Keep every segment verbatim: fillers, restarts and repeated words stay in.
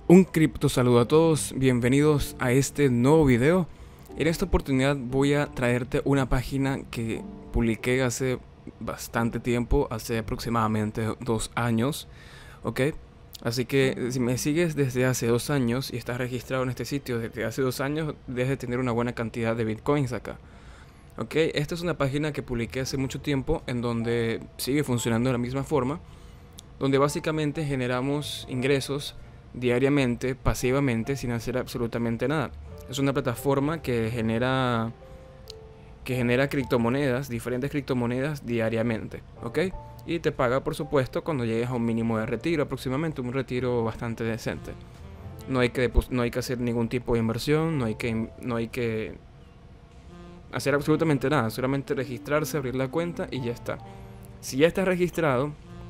Un cripto saludo a todos, bienvenidos a este nuevo video. En esta oportunidad voy a traerte una página que publiqué hace bastante tiempo, hace aproximadamente dos años, ¿ok? Así que si me sigues desde hace dos años y estás registrado en este sitio desde hace dos años, debes de tener una buena cantidad de bitcoins acá. Ok, esta es una página que publiqué hace mucho tiempo en donde sigue funcionando de la misma forma, donde básicamente generamos ingresos diariamente, pasivamente, sin hacer absolutamente nada. Es una plataforma que genera que genera criptomonedas, diferentes criptomonedas diariamente, ¿ok? Y te paga, por supuesto, cuando llegues a un mínimo de retiro, aproximadamente un retiro bastante decente. No hay que, no hay que hacer ningún tipo de inversión, no hay que, no hay que hacer absolutamente nada, solamente registrarse, abrir la cuenta y ya está. Si ya estás registrado,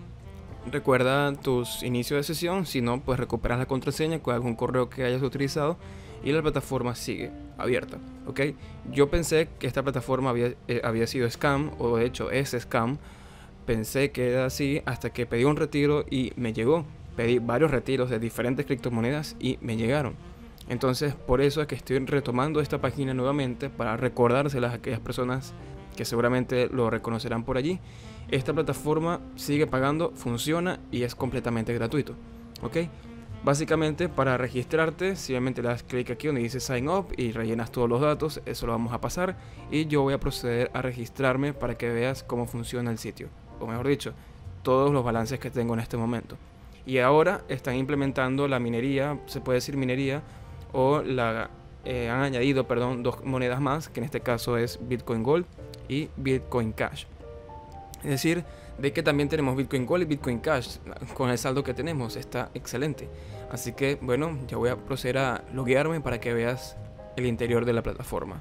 recuerda tus inicios de sesión, si no, pues recuperas la contraseña con algún correo que hayas utilizado y la plataforma sigue abierta, ¿ok? Yo pensé que esta plataforma había, eh, había sido scam, o de hecho es scam. Pensé que era así hasta que pedí un retiro y me llegó. Pedí varios retiros de diferentes criptomonedas y me llegaron. Entonces, por eso es que estoy retomando esta página nuevamente para recordárselas a aquellas personas que seguramente lo reconocerán por allí. Esta plataforma sigue pagando, funciona y es completamente gratuito, ¿ok? Básicamente, para registrarte, simplemente le das clic aquí donde dice Sign Up y rellenas todos los datos. Eso lo vamos a pasar y yo voy a proceder a registrarme para que veas cómo funciona el sitio, o mejor dicho, todos los balances que tengo en este momento. Y ahora están implementando la minería, se puede decir minería, o la eh, han añadido, perdón, dos monedas más, que en este caso es Bitcoin Gold y Bitcoin Cash. Es decir, de que también tenemos Bitcoin Gold y Bitcoin Cash. Con el saldo que tenemos está excelente. Así que bueno, ya voy a proceder a loguearme para que veas el interior de la plataforma.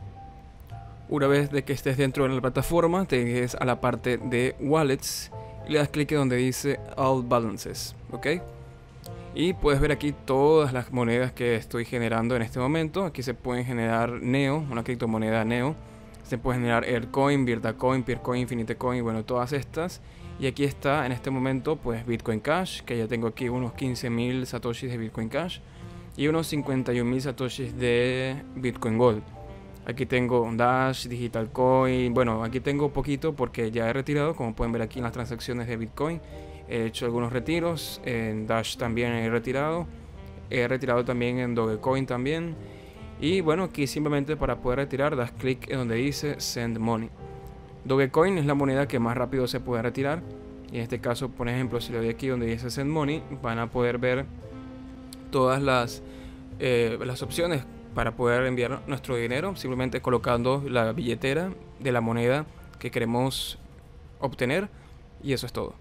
Una vez de que estés dentro de la plataforma, te llegues a la parte de Wallets y le das clic donde dice All Balances, ¿ok? Y puedes ver aquí todas las monedas que estoy generando en este momento. Aquí se pueden generar Neo, una criptomoneda Neo. Se puede generar Aircoin, Virtacoin, Peercoin, Infinitecoin, bueno, todas estas. Y aquí está en este momento pues Bitcoin Cash, que ya tengo aquí unos quince mil satoshis de Bitcoin Cash y unos cincuenta y un mil satoshis de Bitcoin Gold. Aquí tengo Dash, Digital Coin, bueno, aquí tengo poquito porque ya he retirado, como pueden ver aquí en las transacciones de Bitcoin. He hecho algunos retiros, en Dash también he retirado, he retirado también en Dogecoin también. Y bueno, aquí simplemente para poder retirar das clic en donde dice Send Money. Dogecoin es la moneda que más rápido se puede retirar. Y en este caso, por ejemplo, si le doy aquí donde dice Send Money, van a poder ver todas las, eh, las opciones para poder enviar nuestro dinero, simplemente colocando la billetera de la moneda que queremos obtener. Y eso es todo.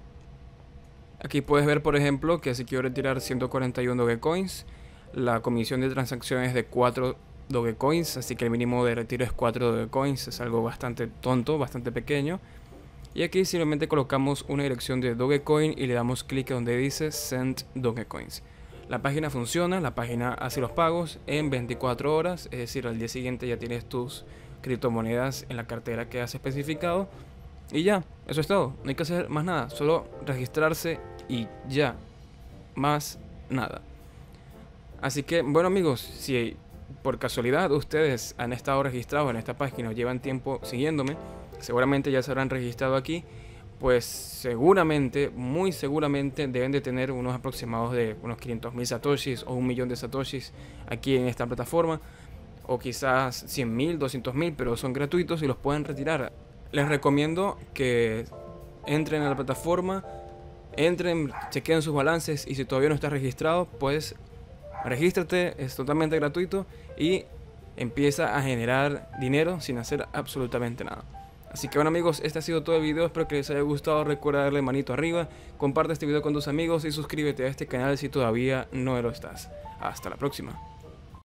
Aquí puedes ver, por ejemplo, que si quiero retirar ciento cuarenta y uno Dogecoins, la comisión de transacciones es de cuatro Dogecoins, así que el mínimo de retiro es cuatro Dogecoins, es algo bastante tonto, bastante pequeño. Y aquí simplemente colocamos una dirección de Dogecoin y le damos clic donde dice Send Dogecoins. La página funciona, la página hace los pagos en veinticuatro horas, es decir, al día siguiente ya tienes tus criptomonedas en la cartera que has especificado. Y ya, eso es todo, no hay que hacer más nada, solo registrarse y ya, más nada. Así que, bueno amigos, si por casualidad ustedes han estado registrados en esta página o llevan tiempo siguiéndome, seguramente ya se habrán registrado aquí, pues seguramente, muy seguramente deben de tener unos aproximados de unos quinientos mil satoshis o un millón de satoshis aquí en esta plataforma, o quizás cien mil, doscientos mil, pero son gratuitos y los pueden retirar. Les recomiendo que entren a la plataforma, entren, chequen sus balances y si todavía no estás registrado, pues regístrate, es totalmente gratuito y empieza a generar dinero sin hacer absolutamente nada. Así que bueno amigos, este ha sido todo el video, espero que les haya gustado, recuerda darle manito arriba, comparte este video con tus amigos y suscríbete a este canal si todavía no lo estás. Hasta la próxima.